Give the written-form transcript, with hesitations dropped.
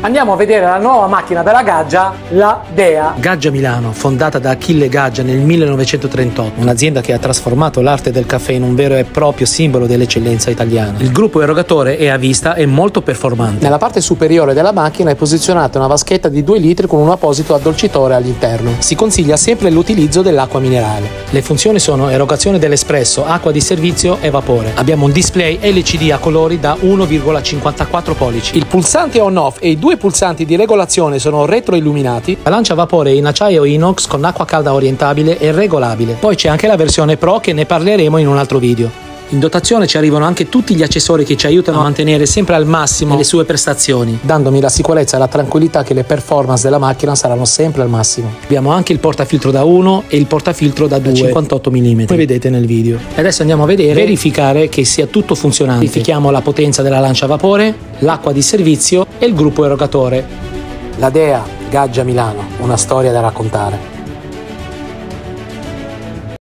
Andiamo a vedere la nuova macchina della Gaggia, la Dea. Gaggia Milano, fondata da Achille Gaggia nel 1938, un'azienda che ha trasformato l'arte del caffè in un vero e proprio simbolo dell'eccellenza italiana. Il gruppo erogatore è a vista e molto performante. Nella parte superiore della macchina è posizionata una vaschetta di 2 litri con un apposito addolcitore all'interno. Si consiglia sempre l'utilizzo dell'acqua minerale. Le funzioni sono erogazione dell'espresso, acqua di servizio e vapore. Abbiamo un display LCD a colori da 1,54 pollici. Il pulsante on-off e i 2 pulsanti di regolazione sono retroilluminati. La lancia a vapore è in acciaio inox con acqua calda orientabile e regolabile. Poi c'è anche la versione Pro che ne parleremo in un altro video. In dotazione ci arrivano anche tutti gli accessori che ci aiutano a mantenere sempre al massimo le sue prestazioni, dandomi la sicurezza e la tranquillità che le performance della macchina saranno sempre al massimo. Abbiamo anche il portafiltro da 1 e il portafiltro da 2 58 mm, come vedete nel video. E adesso andiamo a verificare che sia tutto funzionante. Verifichiamo la potenza della lancia a vapore, l'acqua di servizio e il gruppo erogatore. La Dea Gaggia Milano, una storia da raccontare.